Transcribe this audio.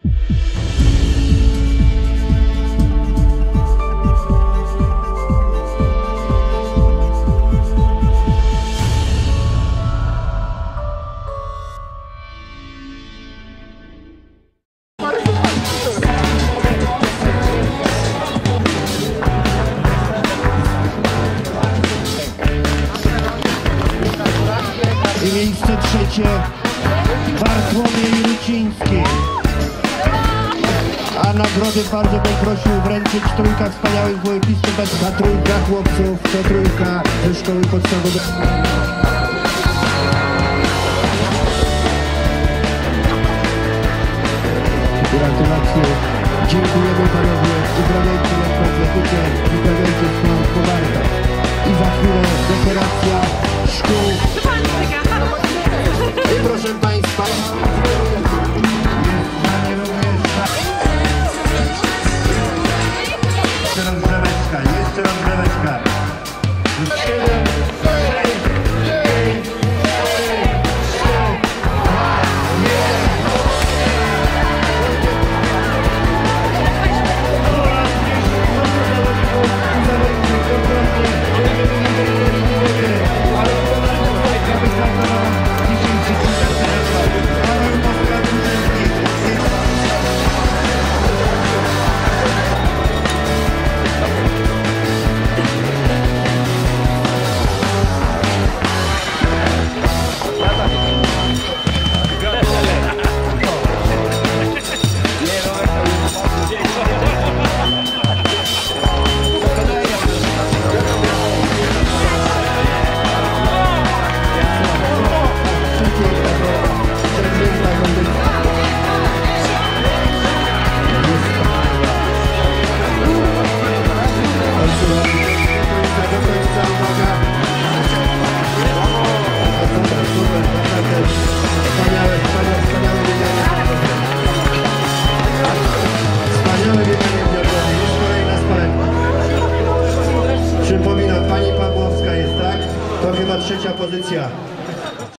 I miejsce trzecie Bartłomiej Ruciński. A nagrody bardzo bym prosił wręczyć trójka wspaniałych WF-istów. Ta trójka chłopców, to trójka ze szkoły podstawowej. Gratulacje. Dziękujemy panowie. Uprawiajcie na atletykę, uprawiajcie sport powarta. I za chwilę dekoracja szkół. I proszę państwa. Jeszcze rozgrzeweczka. Przypominam, pani Pawłowska jest, tak? To chyba trzecia pozycja.